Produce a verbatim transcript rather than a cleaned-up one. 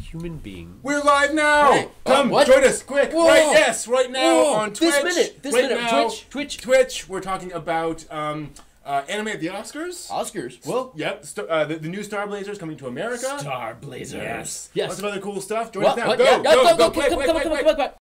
human being. We're live now. Wait, Come, what? join us quick. Whoa. Right, yes, right now Whoa. on Twitch. This minute, this right minute, now, Twitch, Twitch. Twitch. We're talking about um, uh, anime at the Oscars. Oscars. Well, Yep, st- uh, the, the new Star Blazers coming to America. Star Blazers. Yes. Yes. Lots of other cool stuff. Join What? us now. What? Go, Yeah, go, go, go, go, quick, come, quick, come, quick, come, quick. come, come, come.